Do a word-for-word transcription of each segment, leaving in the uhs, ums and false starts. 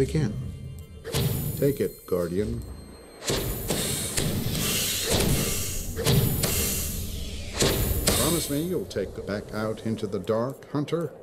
begin. Take it, Guardian. Promise me you'll take it back out into the dark, Hunter?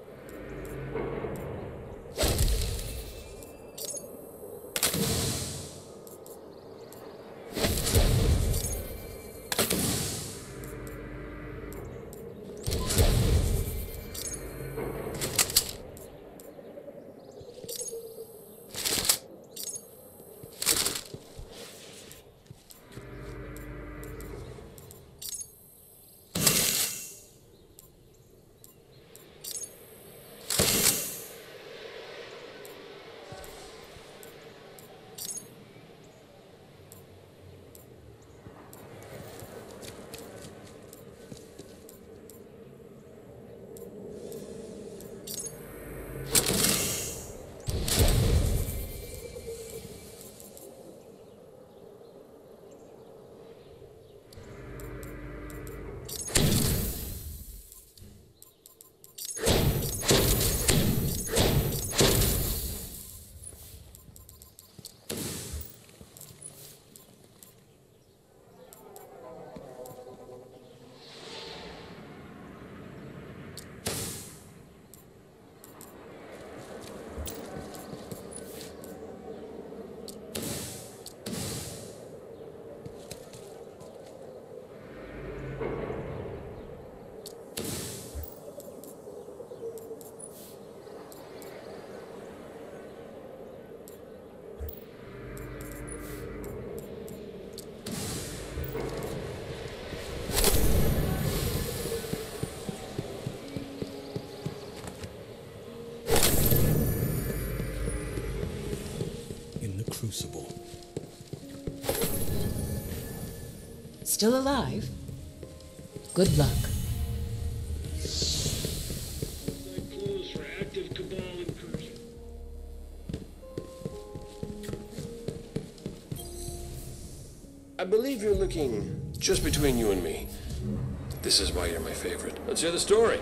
Crucible. Still alive? Good luck. Closed for active Cabal incursion. I believe you're looking just between you and me. This is why you're my favorite. Let's hear the story.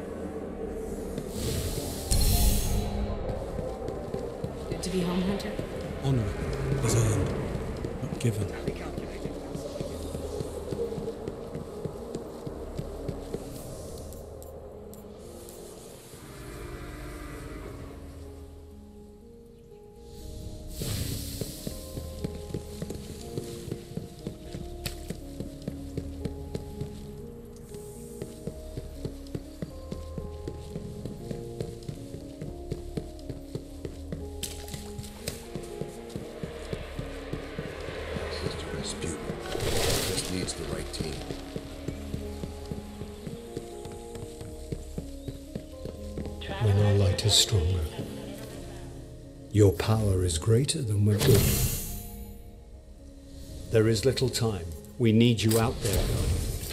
Good to be home, Hunter? Honor is earned, not given. When our light is stronger, your power is greater than we're good. There is little time. We need you out there, Guardian.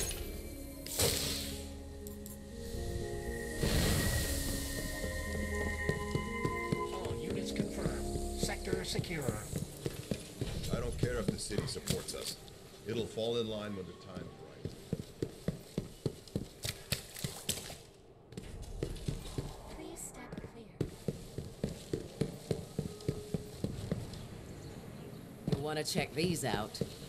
All units confirmed. Sector secure. I don't care if the city supports us. It'll fall in line when the time's right. Want to check these out.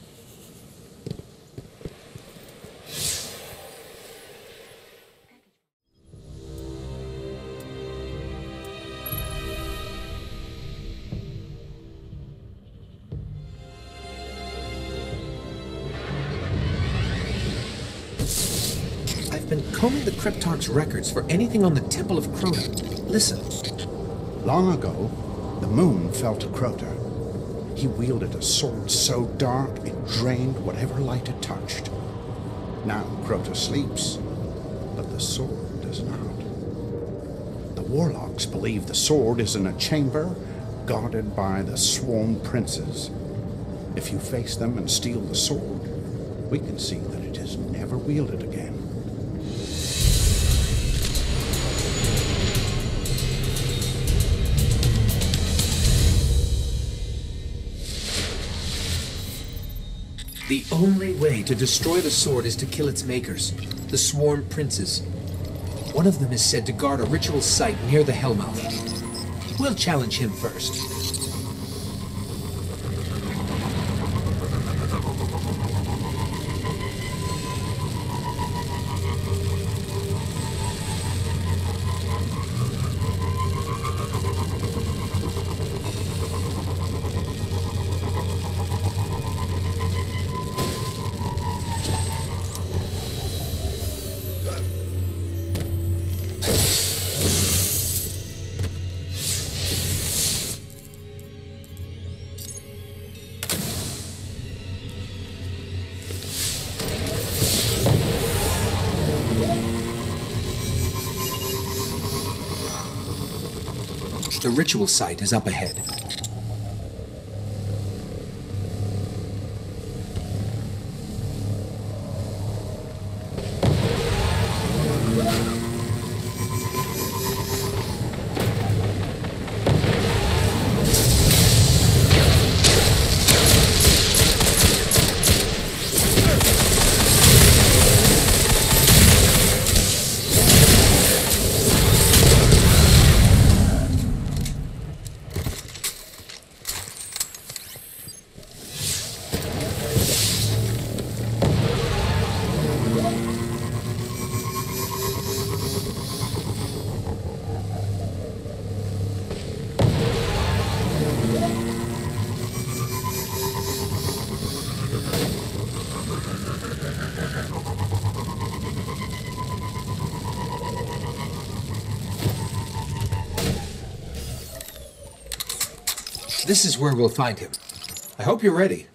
I've been combing the Cryptarch's records for anything on the Temple of Crota. Listen. Long ago, the moon fell to Crota. He wielded a sword so dark it drained whatever light it touched. Now Crota sleeps, but the sword does not. The warlocks believe the sword is in a chamber guarded by the sworn princes. If you face them and steal the sword, we can see that it is never wielded again. The only way to destroy the sword is to kill its makers, the sworn princes. One of them is said to guard a ritual site near the Hellmouth. We'll challenge him first. The ritual site is up ahead. This is where we'll find him. I hope you're ready.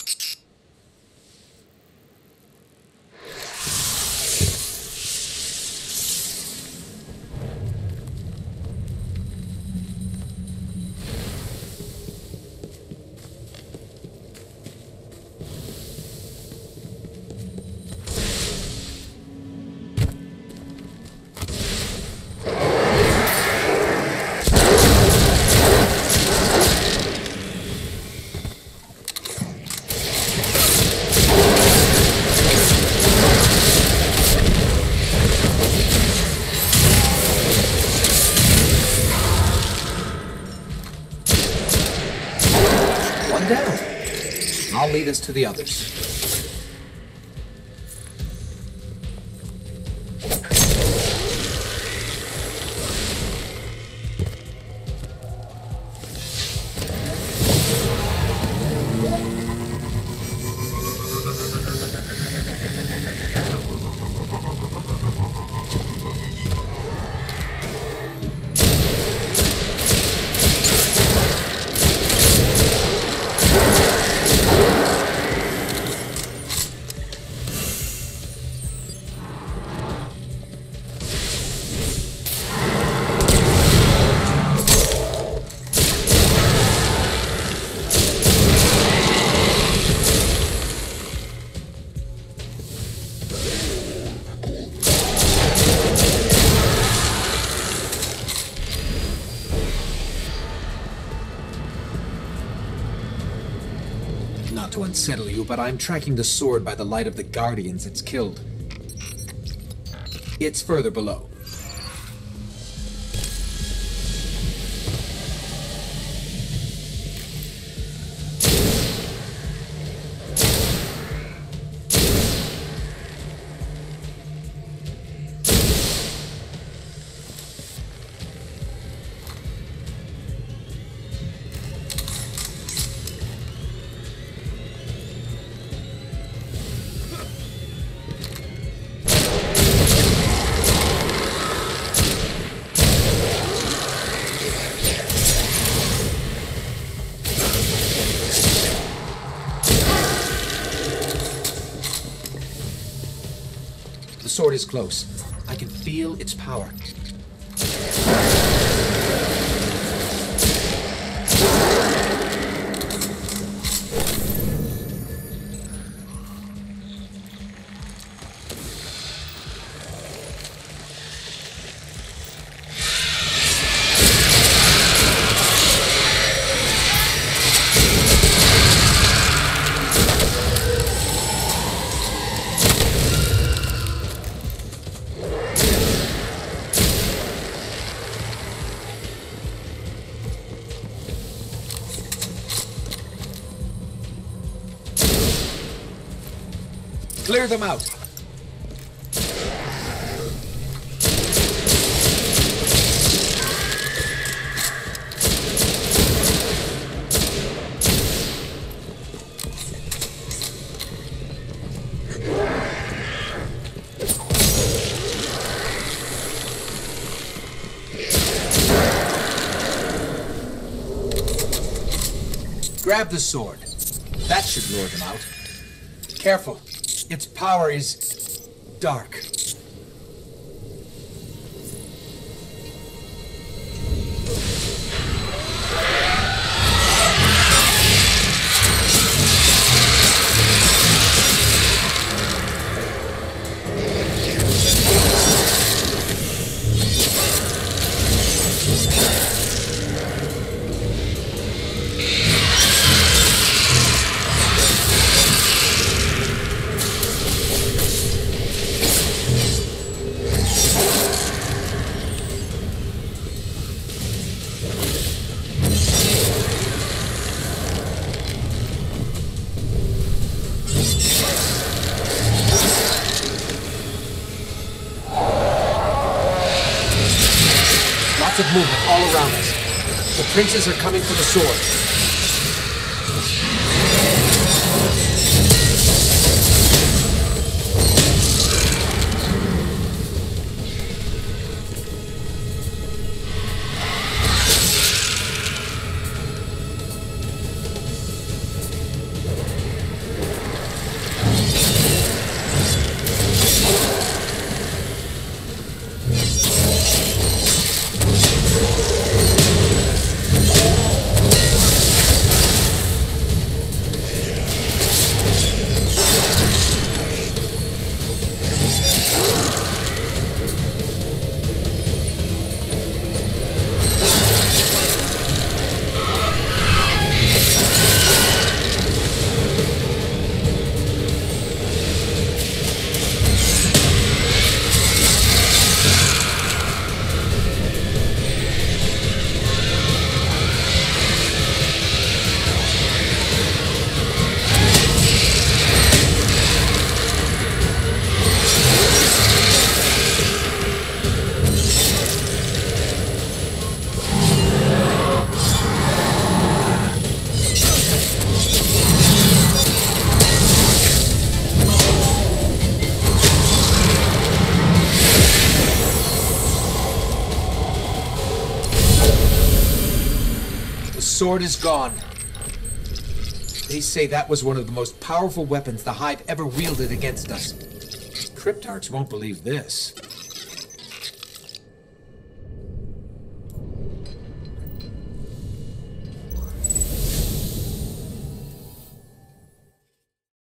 Down. I'll lead us to the others. Not to unsettle you, but I'm tracking the sword by the light of the guardians it's killed. It's further below. The sword is close. I can feel its power. Clear them out. Grab the sword. That should lure them out. Careful. Its power is dark. Of movement all around us. The princes are coming for the sword. The sword is gone. They say that was one of the most powerful weapons the Hive ever wielded against us. Cryptarchs won't believe this.